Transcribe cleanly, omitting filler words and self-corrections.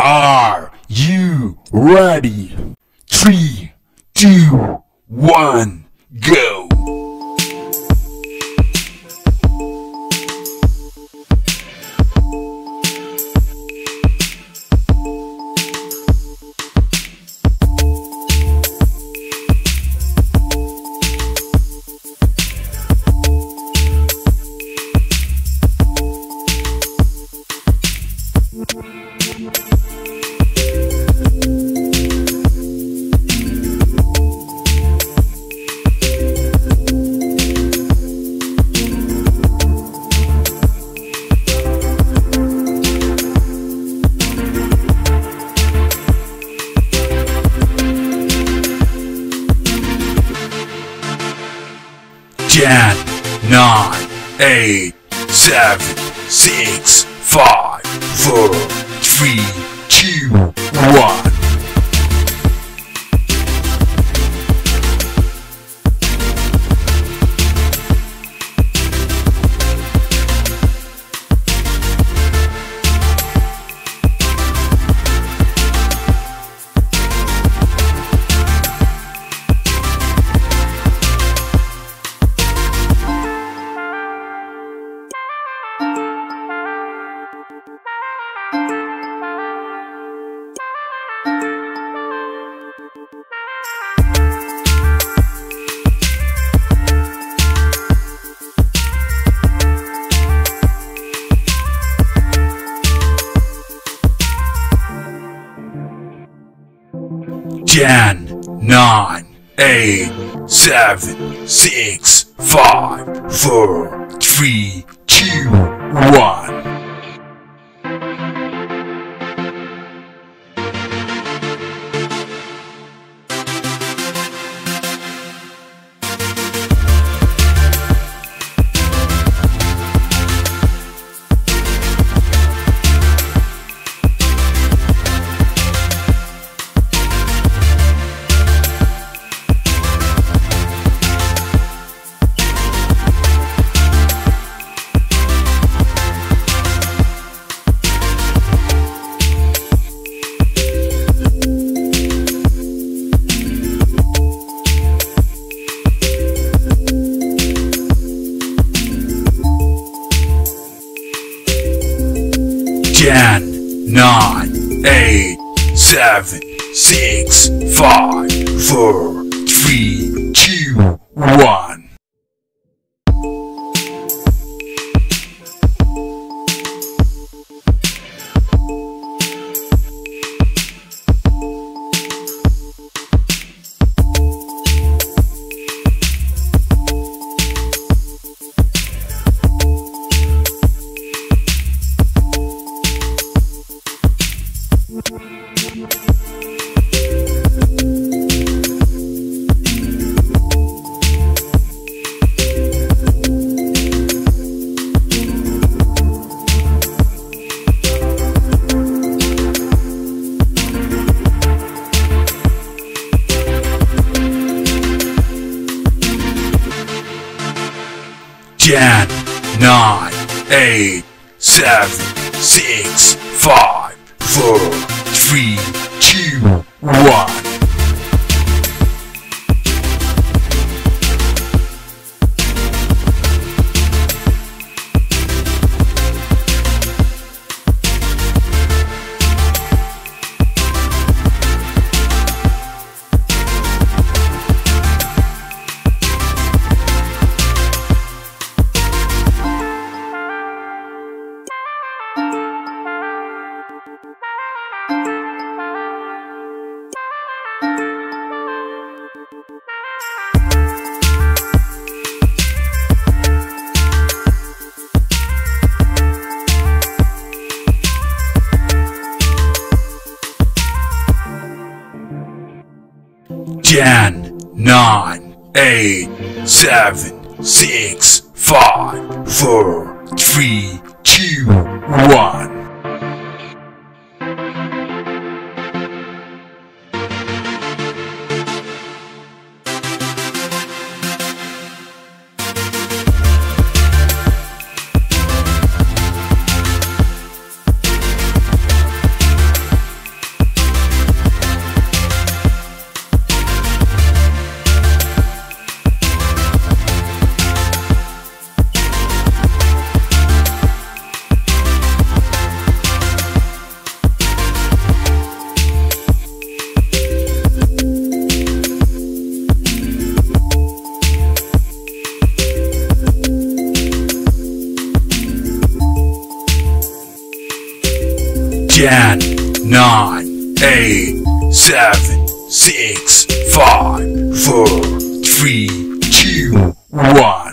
Are you ready? 3, 2, 1, go! Ten, 9, 8, 7, 6, 5, 4, 3, 2, 1. Ten, 9, 8, 7, 6, 5, 4, 3, 2, 1. Ten, 9, 8, 7, 6, 5, 4, 3, 2, 1. Ten, 9, 8, 7, 6, 5, 4, 3, 2, 1. Ten, 9, 8, 7, 6, 5, 4, 3, 2, 1. 10, 9, 8, 7, 6, 5, 4, 3, 2, 1.